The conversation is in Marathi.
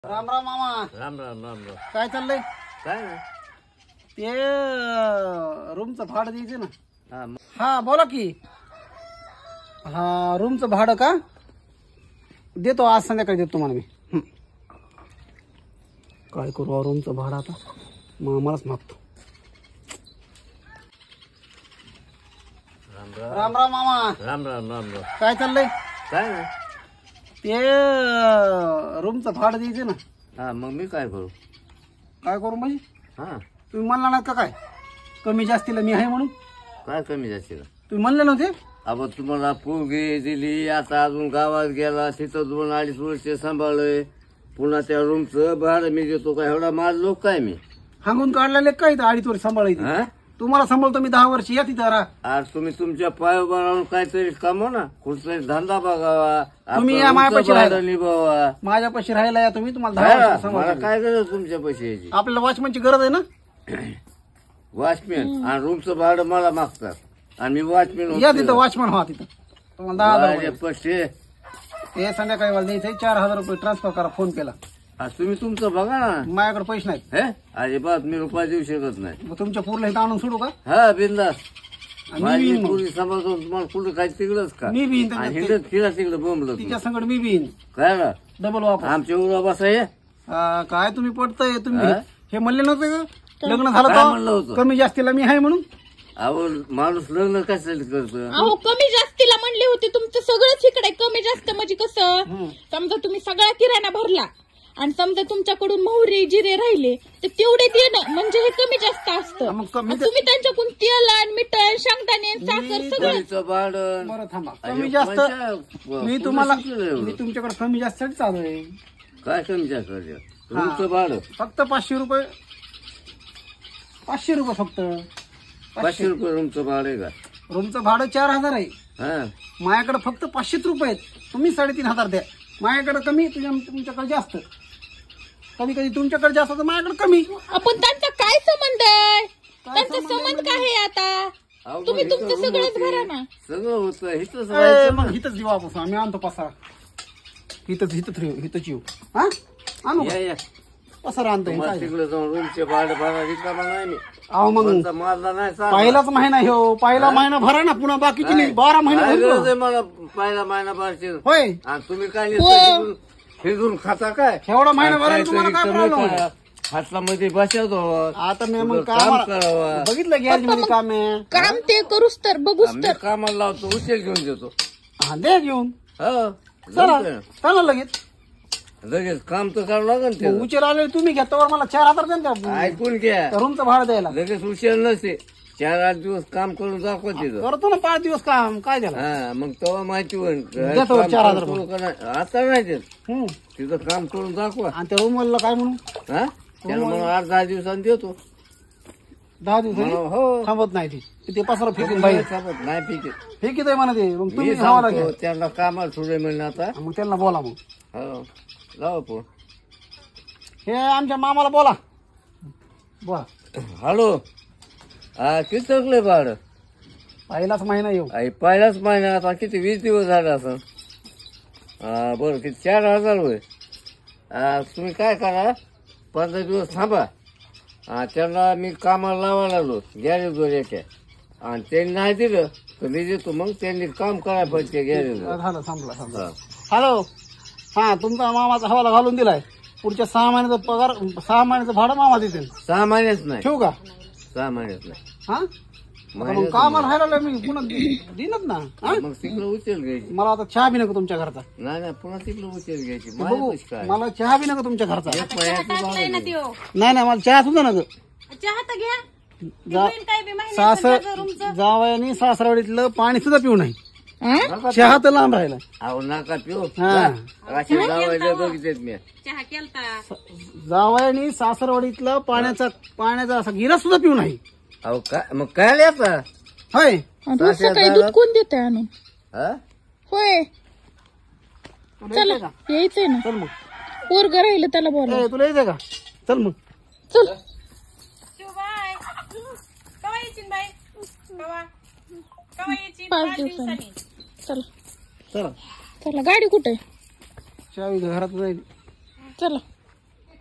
राम राम मामा. राम राम राम राम. काय चाललंय? काय नाही. ते रूमचं भाडं द्यायचं ना. हा हा बोला की. हा रूमचं भाडं का देतो, आज संध्याकाळी देतो तुम्हाला मी. काय करू रूमचं भाडं आता मामालाच मागतो. राम राम राम राम मामा. राम राम राम राम. काय चाललंय? काय नाही. ते रूमचं भाडं द्यायचं ना. हा मग मी काय करू? काय करू म्हणजे? हा तुम्ही म्हणला ना का काय कमी जास्तीला मी आहे म्हणून? काय कमी जास्त? तुम्ही म्हणले नव्हते? अब तुम्हाला पोरगी दिली, आता अजून गावात गेला, तिथं 2-2.5 वर्ष सांभाळलंय, पुन्हा त्या रूमचं भाडं मी देतो. काय एवढा माझ लोक काय मी हांगून काढलेले काय 2.5 वर्ष सांभाळायचे? हा तुम्हाला सांभाळतो मी 10 वर्ष. या तिथं राहा. आज तुम्ही तुमच्या पायावर राहून काहीतरी कामो ना, कुठतरी धंदा बघावा, तुम्ही आपलं या मायापाशी रूमचं भाडं राहायला. निभावा. माझ्यापाशी राहायला या तुम्ही. तुम्हाला 10 वर्ष मला सांभाळतो. काय गरज तुमच्या पैसे यायची? आपल्याला वॉचमनची गरज आहे ना. वॉचमॅन आणि रूमचं भाडं मला मागतात आणि मी वॉचमॅन या तिथं वॉचमन व्हा तिथं. तुम्हाला 10,000 रुपये. पैसे ते संध्याकाळी मला द्यायचंय. 4,000 रुपये ट्रान्सफर करा फोन पेला. तुम्ही तुमचं बघा ना. माझ्याकडे पैसे नाहीत. हे अजिबात मी रुपया देऊ शकत नाही. मग तुमच्या पूरला इथं आणून सोडू का? हा बिंदास. आणि मी माझी येईन मग. पुरी समजतो तुम्हाला कुठं काय तिकडच का? मी बी येईन आणि त्याच्यात. हिंडत फिरा तिकडं बोंबलं तिच्या संकट मी बी येईन. काय ना डबल वापर. आमच्या उरा बसा हे काय तुम्ही पडतंय तुम्ही हा? हे म्हणले नव्हते का लग्न झालं काय म्हणलं तर होतं? कमी जास्तीला मी आहे म्हणून? अहो माणूस लग्न कशासाठी करतं? अहो कमी जास्तीला म्हणले होते. तुमचं सगळंच इकडे कमी जास्त म्हणजे कसं? समजा तुम्ही सगळा किराणा भरला आणि समजा तुमच्याकडून मोहरी जिरे राहिले तर तेवढे देणं म्हणजे हे कमी जास्त असतं. मग कमी आणि तुम्ही त्यांच्याकडून तेल आणि मीठ आणि शेंगदाणे आणि साखर सगळं. पोरीचं भाडं बरं थांबा. अरे, कमी जास्त पंचायत- मी तुम्हाला शिकलेलं एवढं. मी तुमच्याकडे कमी जास्त चालू आहे. काय कमी जास्त करायचं? रूमचं भाडं फक्त 500 रुपये. 500 रुपये फक्त. 500 रुपये रूमचं भाडं आहे का? रूमचं भाडं 4,000 आहे. हा माझ्याकडे फक्त 500 रुपये आहेत. तुम्ही 3,500 द्या. माझ्याकडे कमी, तुमच्याकडे जास्त. कधी कधी तुमच्याकडे जास्त तर माझ्याकडे कमी. आपण त्यांचा काय संबंध आहे? त्यांचा संबंध संबंध काय आहे आता? अहो, तुम्ही मग तुमचं इथं सगळंच room भरा होती. ना. सगळं होतं इथंच ए, राहायचं ना. मग हिथंच देऊ आपण. आम्ही आणतो पसारा. हिथंच येऊ. हा आणू या या पसारा आणतो. तुम्हाला तिकडे जाऊन रूमचे भाडं भरा रिकामा नाही मी. अहो मग कोणता मारला नाही सांगा. पहिलाच महिना हो. पहिला महिना भरा ना. पुन्हा बाकीची नाही. 12 महिने काय भरतो. गरज आहे मला पहिला महिना भरचे? होय. आणि तुम्ही काय नुसतं फिरून खाता काय? एवढा महिना भरायला काहीतरी तुम्हाला काय कमी प्रॉब्लेम करा. आहे? हातामध्ये बसवतो. आता मी मग काम काम करावं. बघितलं गॅरेज मध्ये काम आहे. काम ते करूच तर बघूच मी तर. कामाला लावतो, उचल घेऊन देतो. हा द्या घेऊन. हो चला जमतंय. चला लगेच. लगेच काम तर करावं लागेल मग ते. उचेर आले तुम्ही घ्या तर मला 4,000 द्या ना त्या ऐकून घ्या, रूमचं भाडं द्यायला. लगेच उशीर नसे. 4-8 दिवस काम करून दाखवा तिथं. करतो ना 5 दिवस काम. काय द्याला? हा मग तेव्हा माहिती होईल. देतो काम 4,000 करू का नाही. आता नाही देत. हम्म. तिथं काम करून दाखवा. आणि त्या रूमला काय म्हणू? हा त्याला मग 8-10 दिवसांनी देतो. 10 दिवसांनी हो थांबत नाही ते पसारा फेकीन बाहेर. नाही ठीक आहे. फेकीत आहे म्हणा ते. मग मी तुम्ही हवा सांगतो लागेल. त्यांना कामाला सोडे म्हणलं आता. मग त्यांना बोला. मग हो लावा फोन. हे आमच्या मामाला बोला. हॅलो. हा किती थकले भाडं? पहिलाच महिना येऊ. पहिलाच महिना आता किती 20 दिवस झाले असं. बरं किती 4,000 होय. तुम्ही काय करा 15 दिवस थांबा. त्यांना मी कामाला लावायला लागलो गॅरेजवर एका. आणि त्यांनी नाही दिलं तर मी देतो. मग त्यांनी काम करायला पाहिजे गॅरेजवर. झालं संपला. हॅलो. हा तुमचा मामाचा हवाला घालून दिलाय. पुढच्या 6 महिन्याचा पगार 6 महिन्याचं भाडं मामा देतील. 6 महिन्याच नाही. ठेवू का? 6 महिन्याच नाही. हा मग कामाला राहायला मी पुन्हा देणार ना. हा? मग तिकडं उचल घ्यायची. मला आता चहा बी नका तुमच्या घरचा. नाही पुन्हा तिकडं उचल घ्यायची. ते बघू. माझ्यापाशी काय मला चहा बी नका तुमच्या घरचा. एक पायाचं भाडं दे. नाही मला चहा सुद्धा नका. चहा तर घ्या. सासर जावयानी सासरवाडीतलं पाणी सुद्धा पिऊ नाही. हा? चहा तर लांब राहिला. अहो नका पिऊ. हा. असे जावायला बघितलेत मी. चहा केलता. जावयानी सासरवाडीतलं पाण्याचा असा गिलास सुद्धा पिऊ नाही. अहो काय मग काय लिहायचं? होय. रोज सकाळी दूध कोण देत आणून? हा होय चला का? यायचंय ना. चल मग. पोरग राहिलं त्याला बोला. ए, तुला येते का? चल मग. चल. पाच दिवसांनी. चला चला चला गाडी कुठे? चावी घरात जाईल. चला.